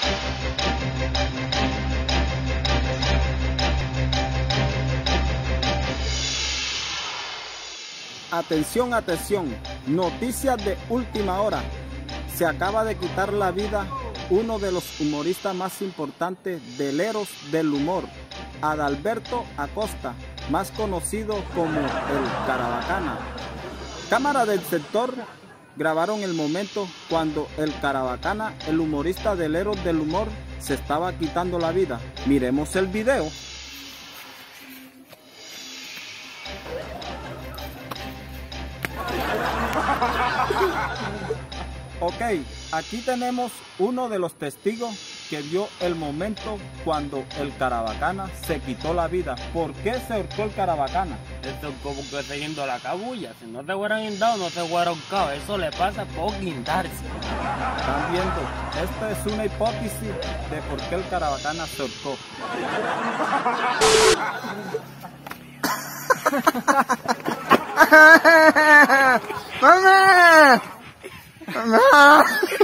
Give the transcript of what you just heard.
Atención, atención, noticias de última hora. Se acaba de quitar la vida uno de los humoristas más importantes del Eros del humor, Adalberto Acosta, más conocido como el Carabacana. Cámaras del sector grabaron el momento cuando el Carabacana, el humorista del Eros del humor, se estaba quitando la vida. Miremos el video. Ok, aquí tenemos uno de los testigos que vio el momento cuando el Carabacana se quitó la vida. ¿Por qué se ahorcó el Carabacana? Esto es como que siguiendo la cabulla. Si no te hubieran guindado, no te hubieran ahorcado. Eso le pasa por guindarse. Están viendo, esta es una hipótesis de por qué el Carabacana se ahorcó. ¡Mamá! ¡Mamá!